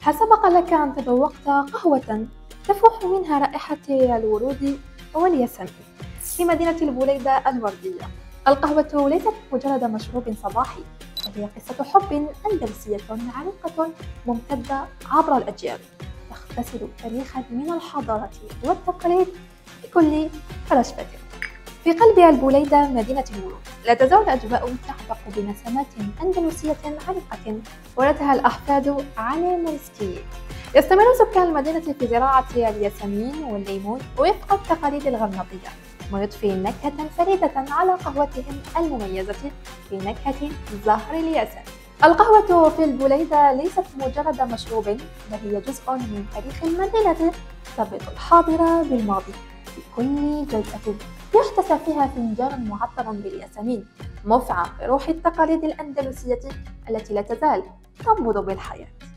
هل سبق لك أن تذوقت قهوة تفوح منها رائحة الورود والياسمين في مدينة البوليدة الوردية؟ القهوة ليست مجرد مشروب صباحي، بل هي قصة حب أندلسية عريقة ممتدة عبر الأجيال، تغتسل تاريخا من الحضارة والتقاليد بكل رشفة. في قلب البوليدة مدينة الورود، لا تزال الأجواء تحبق بنسمات أندلسية عريقة ورثها الأحفاد عن الموريسكيين. يستمر سكان المدينة في زراعة الياسمين والليمون وفق التقاليد الغرناطية، ويضفي نكهة فريدة على قهوتهم المميزة بنكهة زهر الياسمين. القهوة في البوليدة ليست مجرد مشروب، بل هي جزء من تاريخ المدينة تربط الحاضر بالماضي. في كل جلسة يحتسى فيها فنجان معطر بالياسمين، مفعم بروح التقاليد الأندلسية التي لا تزال تنبض بالحياة.